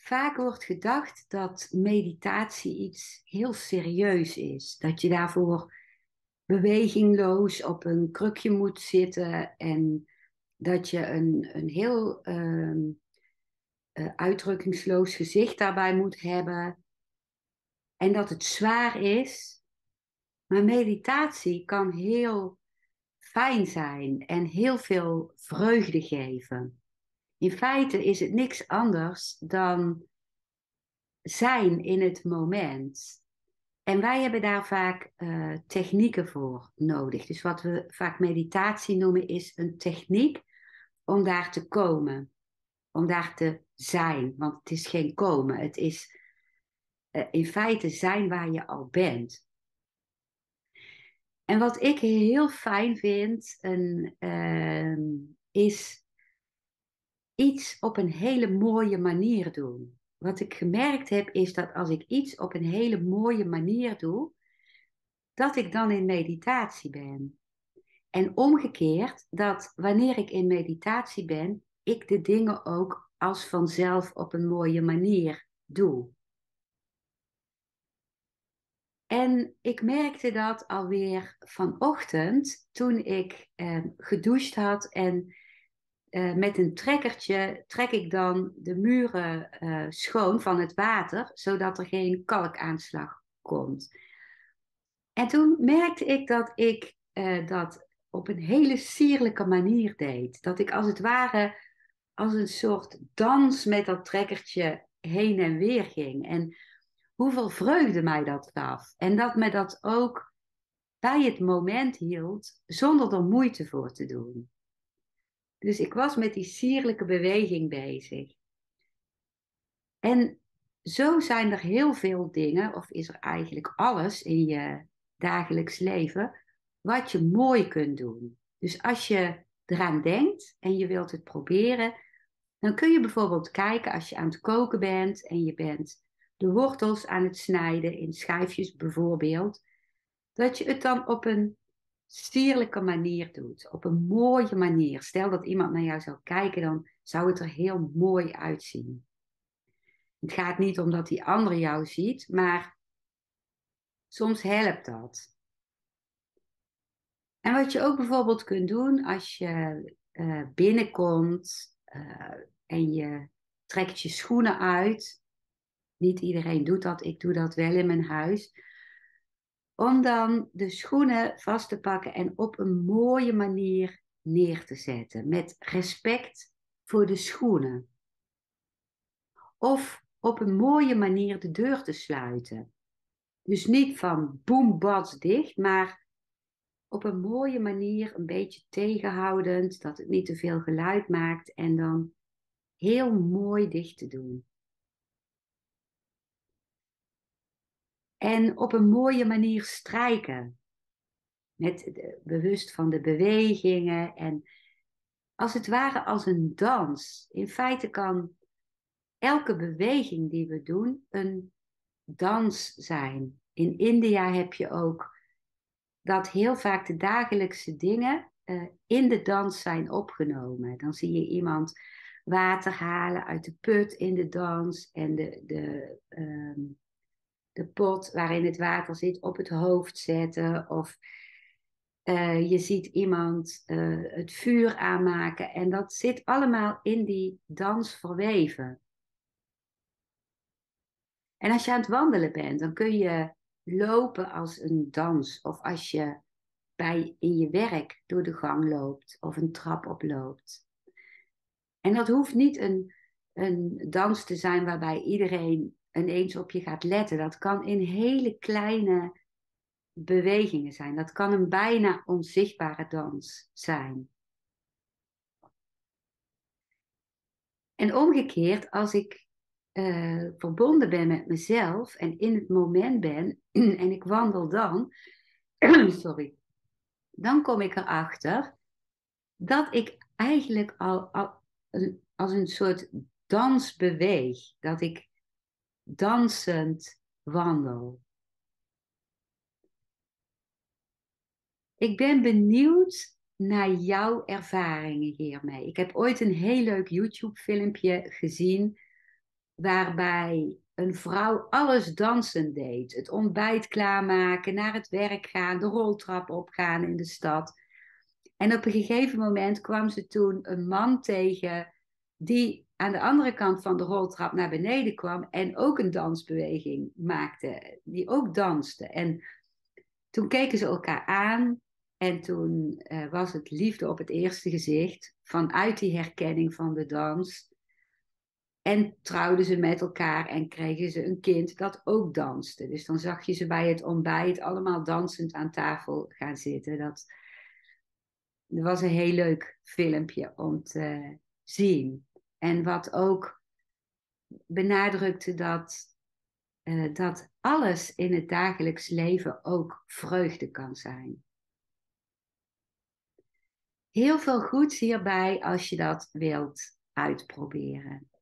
Vaak wordt gedacht dat meditatie iets heel serieus is. Dat je daarvoor bewegingloos op een krukje moet zitten en dat je een heel uitdrukkingsloos gezicht daarbij moet hebben en dat het zwaar is. Maar meditatie kan heel fijn zijn en heel veel vreugde geven. In feite is het niks anders dan zijn in het moment. En wij hebben daar vaak technieken voor nodig. Dus wat we vaak meditatie noemen is een techniek om daar te komen. Om daar te zijn. Want het is geen komen. Het is in feite zijn waar je al bent. En wat ik heel fijn vind is iets op een hele mooie manier doen. Wat ik gemerkt heb is dat als ik iets op een hele mooie manier doe, dat ik dan in meditatie ben. En omgekeerd, dat wanneer ik in meditatie ben, ik de dingen ook als vanzelf op een mooie manier doe. En ik merkte dat alweer vanochtend toen ik gedoucht had en met een trekkertje trek ik dan de muren schoon van het water, zodat er geen kalkaanslag komt. En toen merkte ik dat ik dat op een hele sierlijke manier deed. Dat ik als het ware als een soort dans met dat trekkertje heen en weer ging. En hoeveel vreugde mij dat gaf. En dat me dat ook bij het moment hield, zonder er moeite voor te doen. Dus ik was met die sierlijke beweging bezig. En zo zijn er heel veel dingen, of is er eigenlijk alles in je dagelijks leven, wat je mooi kunt doen. Dus als je eraan denkt en je wilt het proberen, dan kun je bijvoorbeeld kijken als je aan het koken bent en je bent de wortels aan het snijden in schijfjes bijvoorbeeld, dat je het dan op een sierlijke manier doet, op een mooie manier. Stel dat iemand naar jou zou kijken, dan zou het er heel mooi uitzien. Het gaat niet om dat die ander jou ziet, maar soms helpt dat. En wat je ook bijvoorbeeld kunt doen als je binnenkomt en je trekt je schoenen uit. Niet iedereen doet dat, ik doe dat wel in mijn huis. Om dan de schoenen vast te pakken en op een mooie manier neer te zetten. Met respect voor de schoenen. Of op een mooie manier de deur te sluiten. Dus niet van boem, bats dicht, maar op een mooie manier, een beetje tegenhoudend, dat het niet te veel geluid maakt en dan heel mooi dicht te doen. En op een mooie manier strijken, bewust van de bewegingen en als het ware als een dans. In feite kan elke beweging die we doen een dans zijn. In India heb je ook dat heel vaak de dagelijkse dingen in de dans zijn opgenomen. Dan zie je iemand water halen uit de put in de dans en de pot waarin het water zit op het hoofd zetten. Of je ziet iemand het vuur aanmaken en dat zit allemaal in die dans verweven. En als je aan het wandelen bent, dan kun je lopen als een dans. Of als je in je werk door de gang loopt of een trap oploopt. En dat hoeft niet een dans te zijn waarbij iedereen ineens op je gaat letten. Dat kan in hele kleine bewegingen zijn. Dat kan een bijna onzichtbare dans zijn. En omgekeerd, als ik verbonden ben met mezelf en in het moment ben en ik wandel dan, sorry, dan kom ik erachter dat ik eigenlijk al als een soort dans beweeg. Dat ik dansend wandel. Ik ben benieuwd naar jouw ervaringen hiermee. Ik heb ooit een heel leuk YouTube-filmpje gezien waarbij een vrouw alles dansend deed. Het ontbijt klaarmaken, naar het werk gaan, de roltrap opgaan in de stad. En op een gegeven moment kwam ze toen een man tegen die aan de andere kant van de roltrap naar beneden kwam en ook een dansbeweging maakte, die ook danste. En toen keken ze elkaar aan en toen was het liefde op het eerste gezicht vanuit die herkenning van de dans. En trouwden ze met elkaar en kregen ze een kind dat ook danste. Dus dan zag je ze bij het ontbijt allemaal dansend aan tafel gaan zitten. Dat was een heel leuk filmpje om te zien. En wat ook benadrukte dat alles in het dagelijks leven ook vreugde kan zijn. Heel veel goeds hierbij als je dat wilt uitproberen.